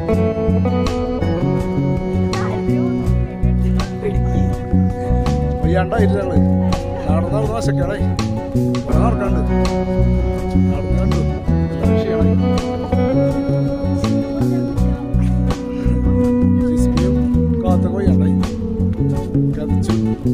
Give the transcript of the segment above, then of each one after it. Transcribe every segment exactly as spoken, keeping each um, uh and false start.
വയ്യാണ്ടായിരുന്നേ നടന്ന് നടന്ന് വശക്കാണേ കുറെ നടക്കാണ്ട് നടന്ന് കണ്ടു ക്ഷീണായി കാത്തൊക്കെ വയ്യാണ്ടായി കത്തിച്ചു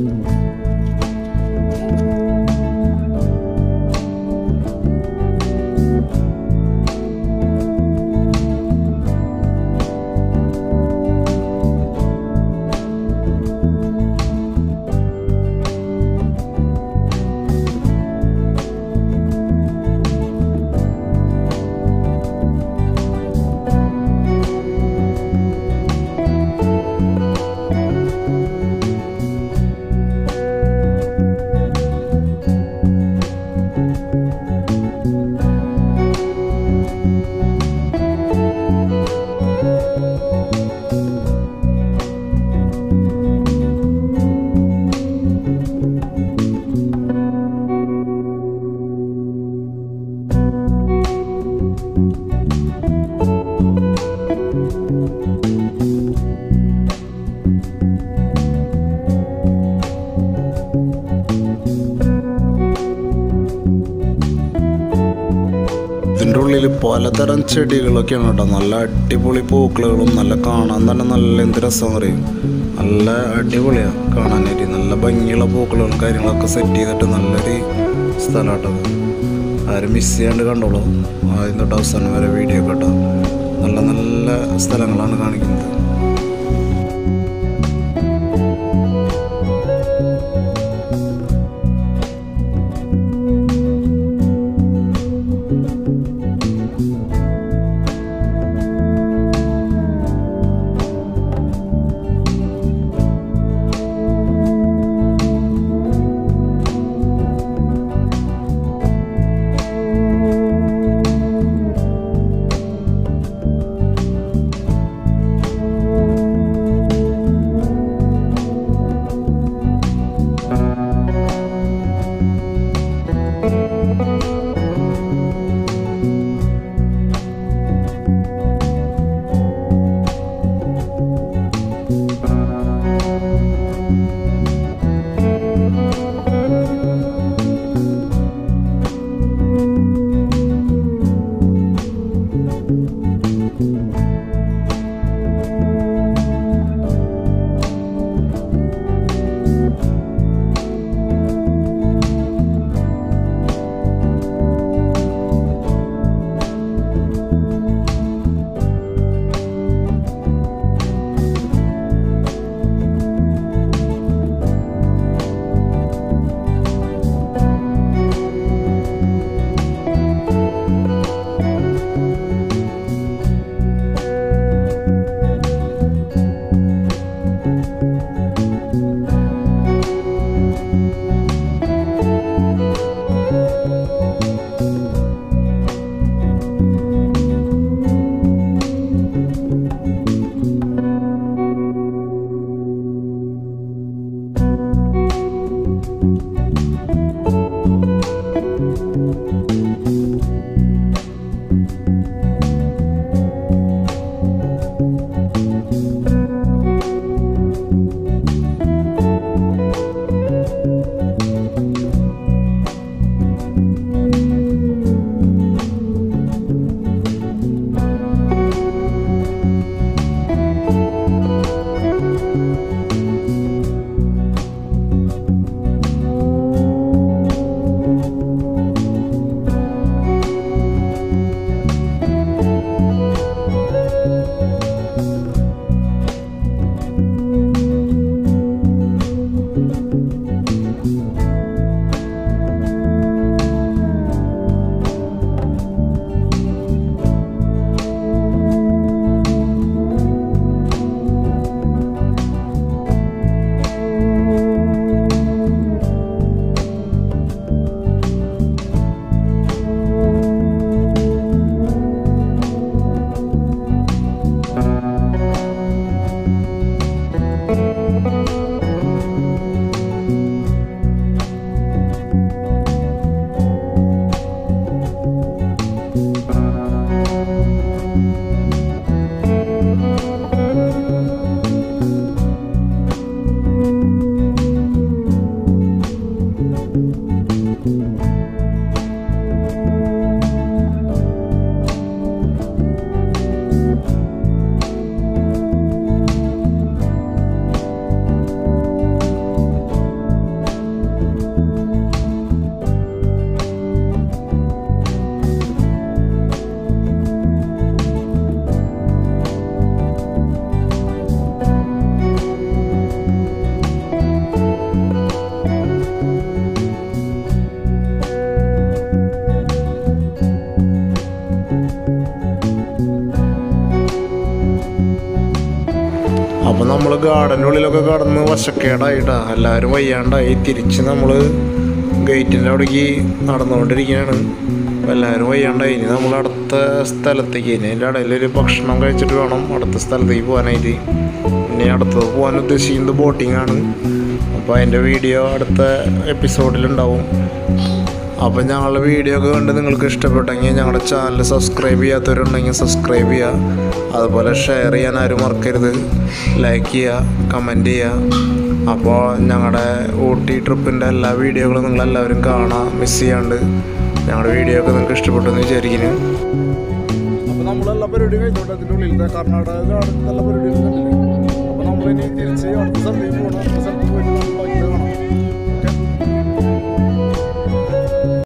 ഇതിൻ്റെ ഉള്ളിൽ പലതരം ചെടികളൊക്കെയാണ് കേട്ടോ. നല്ല അടിപൊളി പൂക്കളുകളും നല്ല കാണാൻ തന്നെ നല്ല എന്ത് രസം പറയും. നല്ല അടിപൊളിയാണ് കാണാനായിട്ട്. നല്ല ഭംഗിയുള്ള പൂക്കളും കാര്യങ്ങളൊക്കെ സെറ്റ് ചെയ്തിട്ട് നല്ലൊരു സ്ഥലം കേട്ടോ. ആരും മിസ് ചെയ്യാണ്ട് കണ്ടോളൂ. ആദ്യം തൊട്ട് അവസാനം വരെ വീഡിയോ കേട്ടോ. നല്ല നല്ല സ്ഥലങ്ങളാണ് കാണിക്കുന്നത്. അപ്പോൾ നമ്മൾ ഗാർഡൻ്റെ ഉള്ളിലൊക്കെ കടന്ന് വശക്കേടായിട്ടാണ് എല്ലാവരും വയ്യാണ്ടായി. തിരിച്ച് നമ്മൾ ഗേറ്റിൻ്റെ അവിടേക്ക് നടന്നുകൊണ്ടിരിക്കുകയാണ്. അപ്പോൾ എല്ലാവരും വയ്യാണ്ടായി. ഇനി നമ്മൾ അടുത്ത സ്ഥലത്തേക്ക്, ഇനി അതിൻ്റെ ഇടയിലൊരു ഭക്ഷണം കഴിച്ചിട്ട് വേണം അടുത്ത സ്ഥലത്തേക്ക് പോകാനായിട്ട്. ഇനി അടുത്തത് പോകാൻ ഉദ്ദേശിക്കുന്നത് ബോട്ടിംഗ് ആണ്. അപ്പോൾ അതിൻ്റെ വീഡിയോ അടുത്ത എപ്പിസോഡിലുണ്ടാവും. അപ്പോൾ ഞങ്ങളുടെ വീഡിയോ ഒക്കെ കണ്ട് നിങ്ങൾക്ക് ഇഷ്ടപ്പെട്ടെങ്കിൽ ഞങ്ങളുടെ ചാനൽ സബ്സ്ക്രൈബ് ചെയ്യാത്തവരുണ്ടെങ്കിൽ സബ്സ്ക്രൈബ് ചെയ്യുക. അതുപോലെ ഷെയർ ചെയ്യാൻ ആരും മറക്കരുത്. ലൈക്ക് ചെയ്യുക, കമൻറ്റ് ചെയ്യുക. അപ്പോൾ ഞങ്ങളുടെ ഊട്ടി ട്രിപ്പിൻ്റെ എല്ലാ വീഡിയോകളും നിങ്ങളെല്ലാവരും കാണാം, മിസ് ചെയ്യാണ്ട്. ഞങ്ങളുടെ വീഡിയോ ഒക്കെ നിങ്ങൾക്ക് ഇഷ്ടപ്പെട്ടു എന്ന് വിചാരിക്കുന്നു. അപ്പോൾ നമ്മളെല്ലാ പരിപാടിയും കഴിഞ്ഞോട്ടെ. അതിൻ്റെ ഉള്ളിൽ കർണാടക ഗാർഡൻ നല്ല പരിപാടികൾ കണ്ടില്ലേ. അപ്പോൾ നമ്മളിനി തിരിച്ച് അടുത്ത സ്ഥലത്തേക്ക് പോകണം. അടുത്ത സ്ഥലത്ത് പോയിട്ട് നമ്മൾ കാണാം.